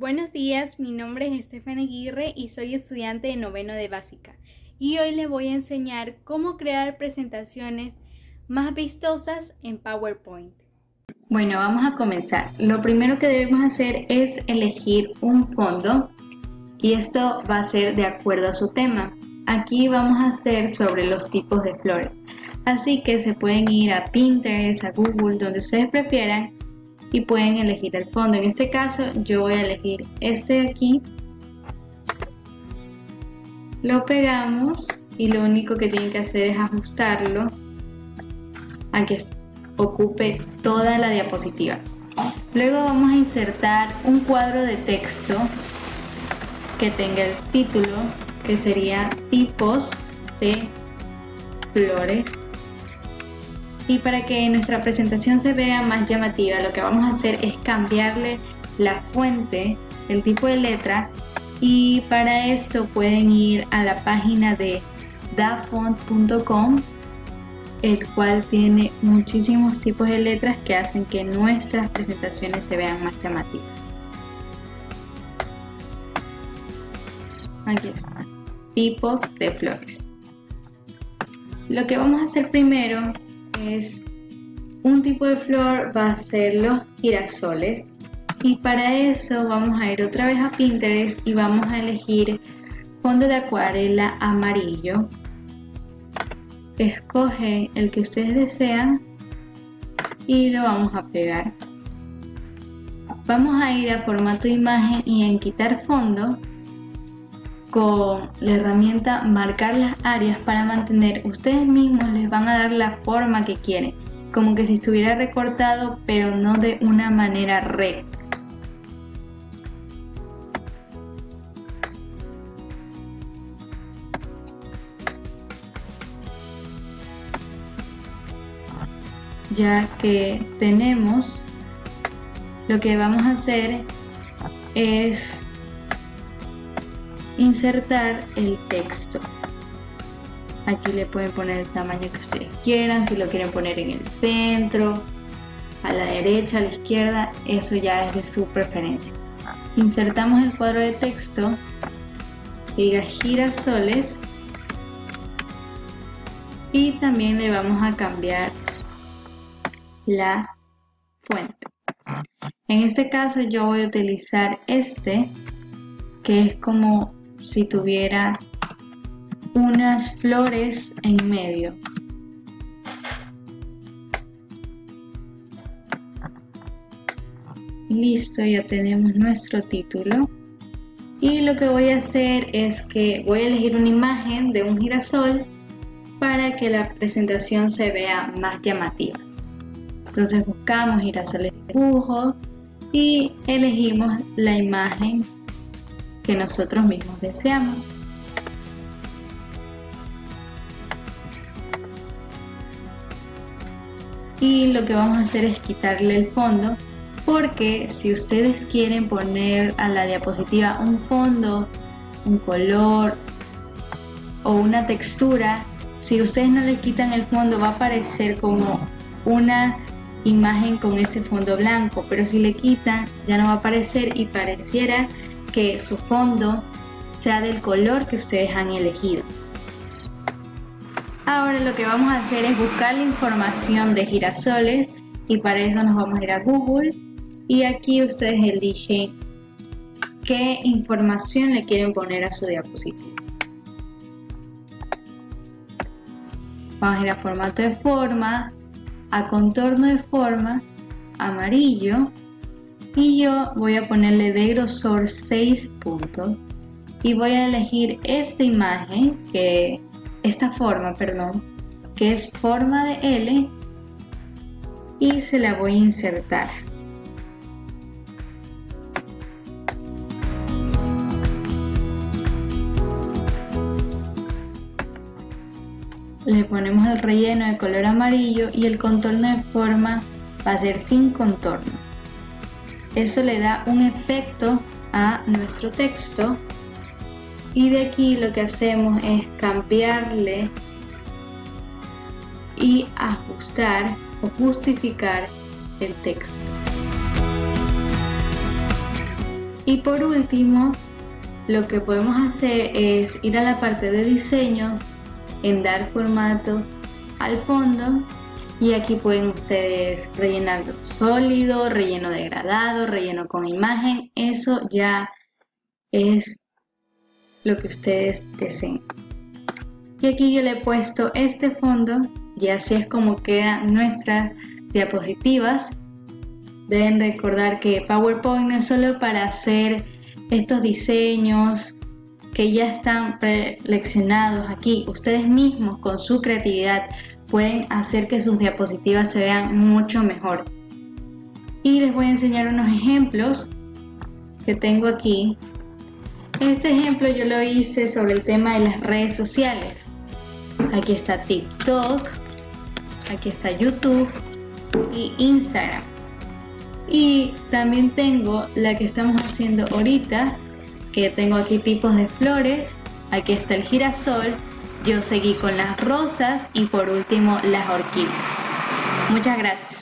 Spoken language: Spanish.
Buenos días, mi nombre es Stephanie Aguirre y soy estudiante de noveno de básica. Y hoy les voy a enseñar cómo crear presentaciones más vistosas en PowerPoint. Bueno, vamos a comenzar. Lo primero que debemos hacer es elegir un fondo y esto va a ser de acuerdo a su tema. Aquí vamos a hacer sobre los tipos de flores. Así que se pueden ir a Pinterest, a Google, donde ustedes prefieran y pueden elegir el fondo. En este caso yo voy a elegir este de aquí. Lo pegamos y lo único que tienen que hacer es ajustarlo a que ocupe toda la diapositiva. Luego vamos a insertar un cuadro de texto que tenga el título, que sería tipos de flores. Y para que nuestra presentación se vea más llamativa, lo que vamos a hacer es cambiarle la fuente, el tipo de letra, y para esto pueden ir a la página de dafont.com, el cual tiene muchísimos tipos de letras que hacen que nuestras presentaciones se vean más llamativas. Aquí está, tipos de flores. Lo que vamos a hacer primero es un tipo de flor, va a ser los girasoles, y para eso vamos a ir otra vez a Pinterest y vamos a elegir fondo de acuarela amarillo. Escogen el que ustedes desean y lo vamos a pegar. Vamos a ir a formato de imagen y en quitar fondo, con la herramienta marcar las áreas para mantener, ustedes mismos les van a dar la forma que quieren, como que si estuviera recortado pero no de una manera recta. Ya que tenemos, lo que vamos a hacer es insertar el texto. Aquí le pueden poner el tamaño que ustedes quieran, si lo quieren poner en el centro, a la derecha, a la izquierda, eso ya es de su preferencia. Insertamos el cuadro de texto, diga girasoles, y también le vamos a cambiar la fuente. En este caso yo voy a utilizar este, que es como si tuviera unas flores en medio. Listo, ya tenemos nuestro título. Y lo que voy a hacer es que voy a elegir una imagen de un girasol para que la presentación se vea más llamativa. Entonces buscamos girasoles de dibujo y elegimos la imagen que nosotros mismos deseamos. Y lo que vamos a hacer es quitarle el fondo, porque si ustedes quieren poner a la diapositiva un fondo, un color o una textura, si ustedes no le quitan el fondo va a aparecer como una imagen con ese fondo blanco, pero si le quitan ya no va a aparecer y pareciera que su fondo sea del color que ustedes han elegido. Ahora lo que vamos a hacer es buscar la información de girasoles y para eso nos vamos a ir a Google y aquí ustedes eligen qué información le quieren poner a su diapositiva. Vamos a ir a formato de forma, a contorno de forma, amarillo, y yo voy a ponerle de grosor 6 puntos y voy a elegir esta imagen, esta forma, que es forma de L, y se la voy a insertar. Le ponemos el relleno de color amarillo y el contorno de forma va a ser sin contorno. Eso le da un efecto a nuestro texto y de aquí lo que hacemos es cambiarle y ajustar o justificar el texto. Y por último, lo que podemos hacer es ir a la parte de diseño, en dar formato al fondo, y aquí pueden ustedes rellenar sólido, relleno degradado, relleno con imagen. Eso ya es lo que ustedes deseen. Y aquí yo le he puesto este fondo y así es como quedan nuestras diapositivas. Deben recordar que PowerPoint no es solo para hacer estos diseños que ya están preseleccionados aquí. Ustedes mismos con su creatividad pueden hacer que sus diapositivas se vean mucho mejor. Y les voy a enseñar unos ejemplos que tengo aquí. Este ejemplo yo lo hice sobre el tema de las redes sociales. Aquí está TikTok, aquí está YouTube y Instagram. Y también tengo la que estamos haciendo ahorita, que tengo aquí tipos de flores. Aquí está el girasol, yo seguí con las rosas y por último las orquídeas. Muchas gracias.